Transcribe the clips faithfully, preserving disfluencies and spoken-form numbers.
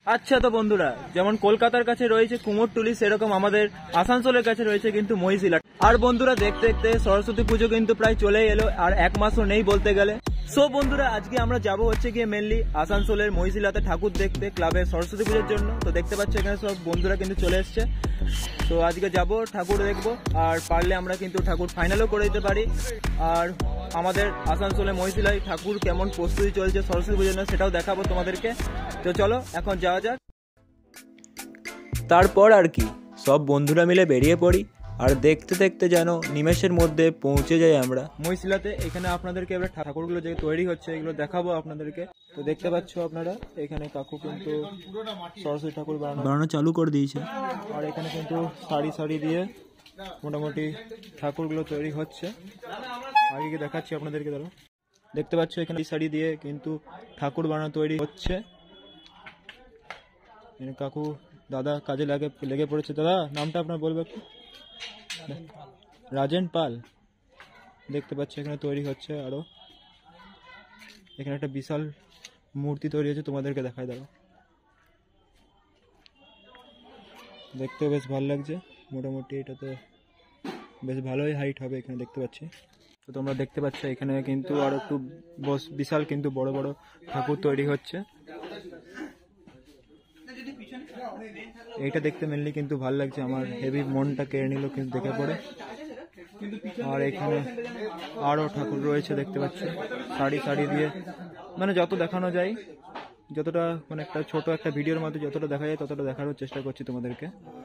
আচ্ছা তো বন্ধুরা, যেমন কলকাতার কাছে রয়েছে কুমোরটুলি, সেরকম আমাদের আসানসোলের কাছে রয়েছে কিন্তু মহিশিলা। আর বন্ধুরা দেখতে দেখতে সরস্বতী পুজো কিন্তু প্রায় চলেই এলো, আর এক মাসও নেই বলতে গেলে। সো বন্ধুরা, আজকে আমরা যাব হচ্ছে গিয়ে মেনলি আসানসোলের মহিশিলাতে ঠাকুর দেখতে, ক্লাবের সরস্বতী পুজোর জন্য। তো দেখতে পাচ্ছ এখানে সব বন্ধুরা কিন্তু চলে এসছে। তো আজকে যাব ঠাকুর দেখবো, আর পারলে আমরা কিন্তু ঠাকুর ফাইনালও করে দিতে পারি। আর আমাদের আসানসোলে মহিশিলায় ঠাকুর কেমন প্রস্তুতি চলছে সরস্বতী পুজোর জন্য সেটাও দেখাবো তোমাদেরকে। তো চলো এখন যাওয়া যাক। তারপর আর কি, সব বন্ধুরা মিলে বেরিয়ে পড়ি, আর দেখতে দেখতে যেন নিমেষের মধ্যে পৌঁছে যাই আমরা মহিশিলাতে। এখানে আপনাদেরকে এবার ঠাকুরগুলো যে তৈরি হচ্ছে এগুলো দেখাবো আপনাদেরকে। তো দেখতে পাচ্ছ আপনারা, এখানে কাকু কিন্তু সরস্বতী ঠাকুর বানানো চালু করে দিয়েছে, আর এখানে কিন্তু সারি সারি দিয়ে মোটামুটি ঠাকুরগুলো তৈরি হচ্ছে। আগে গিয়ে দেখাচ্ছি আপনাদেরকে। ধরো দেখতে পাচ্ছ এখানে শাড়ি দিয়ে কিন্তু ঠাকুর বানানো তৈরি হচ্ছে। কাকু দাদা কাজে লাগে লেগে পড়েছে। দাদা নামটা আপনার বলবে একটু? রাজেন পাল। দেখতে পাচ্ছ এখানে তৈরি হচ্ছে। আরো এখানে একটা বিশাল মূর্তি তৈরি হচ্ছে, তোমাদেরকে দেখাই। দাও, দেখতে বেশ ভালো লাগছে। মোটামুটি এটা তো বেশ ভালোই হাইট হবে এখানে দেখতে পাচ্ছি। তো তোমরা দেখতে পাচ্ছ এখানে কিন্তু আরো একটু বিশাল কিন্তু বড় বড় ঠাকুর তৈরি হচ্ছে। এইটা দেখতে মেনলি কিন্তু ভালো লাগছে, আমার হেভি মনটা কেড়ে নিল কিন্তু দেখে পড়ে। আর এখানে আরো ঠাকুর রয়েছে দেখতে পাচ্ছ, শাড়ি শাড়ি দিয়ে, মানে যত দেখানো যায়, যতটা মানে একটা ছোট একটা ভিডিওর মধ্যে যতটা দেখা যায় ততটা দেখানোর চেষ্টা করছি তোমাদেরকে।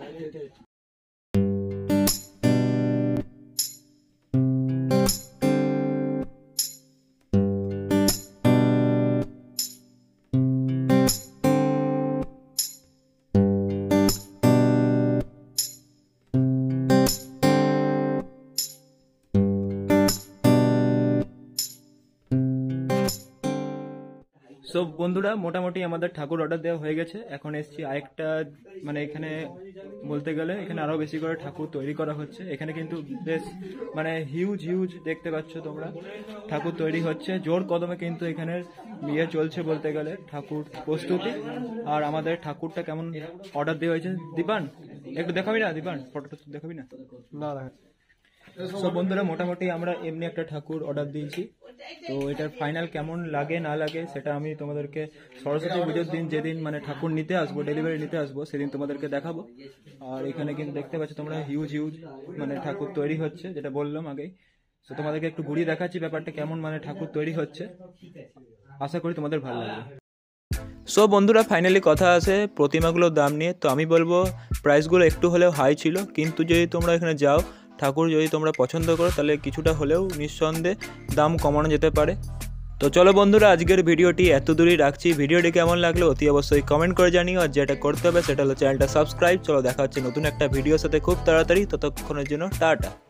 সো বন্ধুরা, মোটামুটি আমাদের ঠাকুর অর্ডার দেওয়া হয়ে গেছে। এখন এসছি আরেকটা, মানে এখানে বলতে গেলে এখানে আরো বেশি করে ঠাকুর তৈরি করা হচ্ছে। এখানে কিন্তু বেশ মানে হিউজ হিউজ দেখতে পাচ্ছ তোমরা, ঠাকুর তৈরি হচ্ছে জোর কদমে কিন্তু এখানে বিয়ে চলছে বলতে গেলে, ঠাকুর প্রস্তুতি। আর আমাদের ঠাকুরটা কেমন অর্ডার দেওয়া হয়েছে, দীপান একটু দেখাবি না? দীপান ফটোটা দেখাবি না? না। সব বন্ধুরা, মোটামুটি আমরা এমনি একটা ঠাকুর অর্ডার দিয়েছি। তো এটার ফাইনাল কেমন লাগে না লাগে সেটা আমি তোমাদেরকে সরস্বতী পুজোর দিন, যেদিন মানে ঠাকুর নিতে আসবো, ডেলিভারি নিতে আসবো, সেদিন তোমাদেরকে দেখাবো। আর এখানে কিন্তু দেখতে পাচ্ছ তোমরা হিউজ হিউজ মানে ঠাকুর তৈরি হচ্ছে, যেটা বললাম আগেই। তো তোমাদেরকে একটু ঘুরিয়ে দেখাচ্ছি ব্যাপারটা কেমন মানে ঠাকুর তৈরি হচ্ছে। আশা করি তোমাদের ভালো লাগবে। সো বন্ধুরা, ফাইনালি কথা আছে প্রতিমাগুলোর দাম নিয়ে। তো আমি বলবো প্রাইসগুলো একটু হলেও হাই ছিল, কিন্তু যদি তোমরা এখানে যাও, ঠাকুর যদি তোমরা পছন্দ করো, তাহলে কিছুটা হলেও নিঃসন্দেহে দাম কমানো যেতে পারে। তো চলো বন্ধুরা, আজকের ভিডিওটি এত দূরই রাখছি। ভিডিওটি কেমন লাগলো অতি অবশ্যই কমেন্ট করে জানিও, আর যেটা করতে হবে সেটা হলো চ্যানেলটা সাবস্ক্রাইব। চলো দেখা হচ্ছে নতুন একটা ভিডিওর সাথে খুব তাড়াতাড়ি, ততক্ষণের জন্য টাটা।